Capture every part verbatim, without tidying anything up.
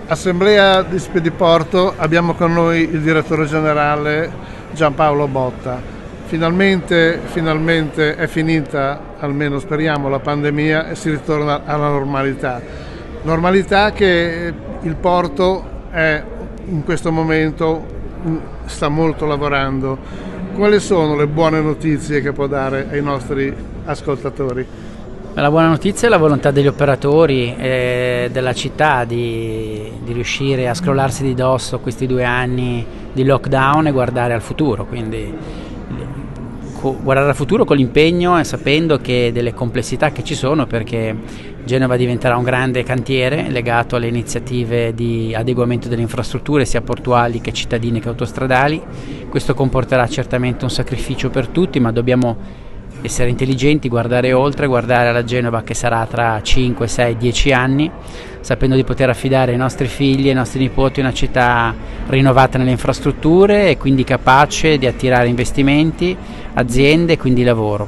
Assemblea di Spediporto, abbiamo con noi il direttore generale Giampaolo Botta. Finalmente, finalmente è finita, almeno speriamo, la pandemia e si ritorna alla normalità. Normalità che il porto è in questo momento, sta molto lavorando. Quali sono le buone notizie che può dare ai nostri ascoltatori? La buona notizia è la volontà degli operatori e della città di, di riuscire a scrollarsi di dosso questi due anni di lockdown e guardare al futuro, quindi guardare al futuro con l'impegno e sapendo che delle complessità che ci sono, perché Genova diventerà un grande cantiere legato alle iniziative di adeguamento delle infrastrutture sia portuali che cittadine che autostradali. Questo comporterà certamente un sacrificio per tutti, ma dobbiamo essere intelligenti, guardare oltre, guardare alla Genova che sarà tra cinque, sei, dieci anni, sapendo di poter affidare ai nostri figli e ai nostri nipoti una città rinnovata nelle infrastrutture e quindi capace di attirare investimenti, aziende e quindi lavoro.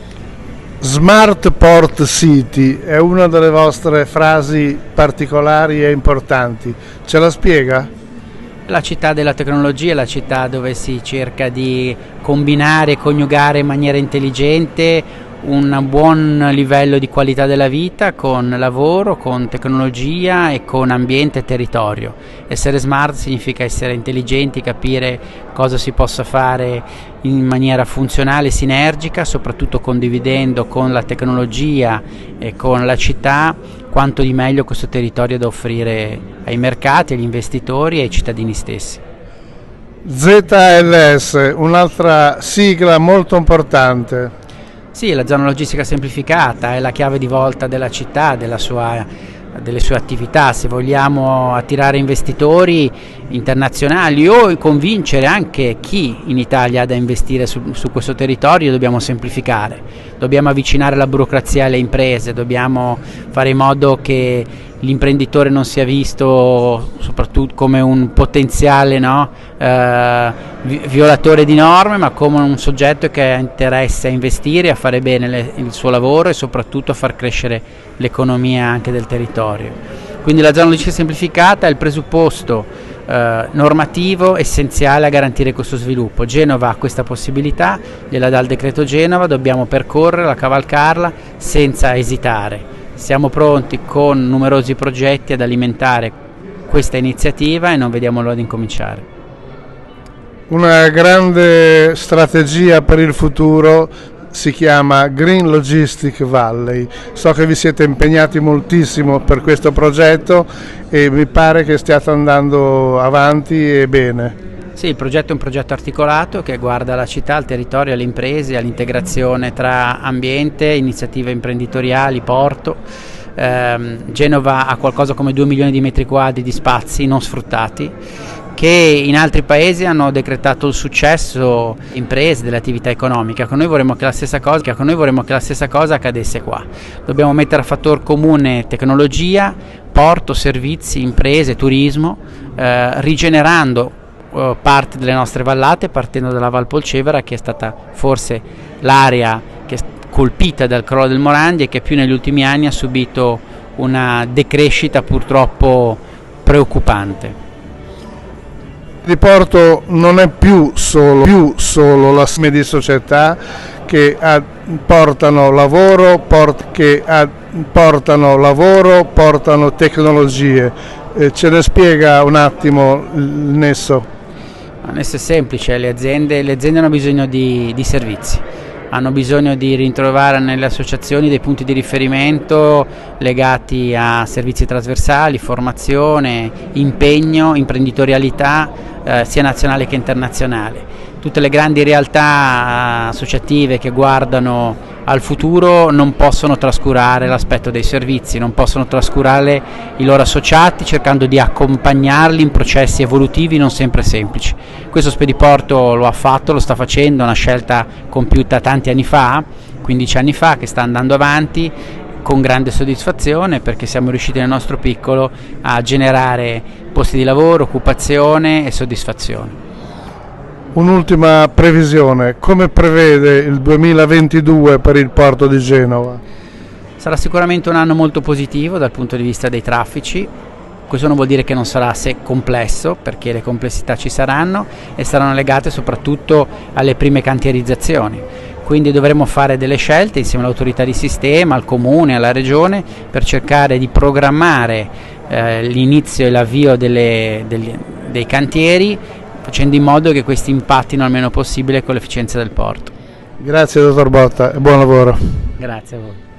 Smart Port City è una delle vostre frasi particolari e importanti, ce la spiega? La città della tecnologia è la città dove si cerca di combinare e coniugare in maniera intelligente un buon livello di qualità della vita con lavoro, con tecnologia e con ambiente e territorio. Essere smart significa essere intelligenti, capire cosa si possa fare in maniera funzionale e sinergica, soprattutto condividendo con la tecnologia e con la città quanto di meglio questo territorio da offrire ai mercati, agli investitori e ai cittadini stessi. Z L S, un'altra sigla molto importante. Sì, la zona logistica semplificata è la chiave di volta della città, della sua, delle sue attività. Se vogliamo attirare investitori internazionali o convincere anche chi in Italia ha da investire su, su questo territorio, dobbiamo semplificare, dobbiamo avvicinare la burocrazia alle imprese, dobbiamo fare in modo che l'imprenditore non sia visto soprattutto come un potenziale no, eh, violatore di norme, ma come un soggetto che ha interesse a investire, a fare bene le, il suo lavoro e soprattutto a far crescere l'economia anche del territorio. Quindi la zona logistica semplificata è il presupposto eh, normativo essenziale a garantire questo sviluppo. Genova ha questa possibilità, gliela dà il decreto Genova, dobbiamo percorrerla, cavalcarla senza esitare. Siamo pronti con numerosi progetti ad alimentare questa iniziativa e non vediamo l'ora di incominciare. Una grande strategia per il futuro si chiama Green Logistic Valley. So che vi siete impegnati moltissimo per questo progetto e mi pare che stiate andando avanti e bene. Sì, il progetto è un progetto articolato che guarda la città, il territorio, le imprese, all'integrazione tra ambiente, iniziative imprenditoriali, porto. Eh, Genova ha qualcosa come due milioni di metri quadri di spazi non sfruttati che in altri paesi hanno decretato il successo imprese, delle attività economiche. Con noi vorremmo che la stessa cosa, che con noi vorremmo che la stessa cosa accadesse qua. Dobbiamo mettere a fattor comune tecnologia, porto, servizi, imprese, turismo, eh, rigenerando parte delle nostre vallate, partendo dalla Val Polcevera, che è stata forse l'area che è colpita dal crollo del Morandi e che più negli ultimi anni ha subito una decrescita purtroppo preoccupante. Di Porto non è più solo, più solo la sede di società che a, portano lavoro, port, che a, portano lavoro, portano tecnologie. Eh, ce ne spiega un attimo il nesso? Adesso è semplice, le aziende, le aziende hanno bisogno di, di servizi, hanno bisogno di ritrovare nelle associazioni dei punti di riferimento legati a servizi trasversali, formazione, impegno, imprenditorialità eh, sia nazionale che internazionale. Tutte le grandi realtà associative che guardano al futuro non possono trascurare l'aspetto dei servizi, non possono trascurare i loro associati cercando di accompagnarli in processi evolutivi non sempre semplici. Questo Spediporto lo ha fatto, lo sta facendo, è una scelta compiuta tanti anni fa, quindici anni fa, che sta andando avanti con grande soddisfazione perché siamo riusciti nel nostro piccolo a generare posti di lavoro, occupazione e soddisfazione. Un'ultima previsione, come prevede il duemilaventidue per il porto di Genova? Sarà sicuramente un anno molto positivo dal punto di vista dei traffici, Questo non vuol dire che non sarà se complesso, perché le complessità ci saranno e saranno legate soprattutto alle prime cantierizzazioni. Quindi dovremo fare delle scelte insieme all'autorità di sistema, al comune, alla regione, per cercare di programmare eh, l'inizio e l'avvio delle, delle, dei cantieri, facendo in modo che questi impattino il meno possibile con l'efficienza del porto. Grazie dottor Botta e buon lavoro. Grazie a voi.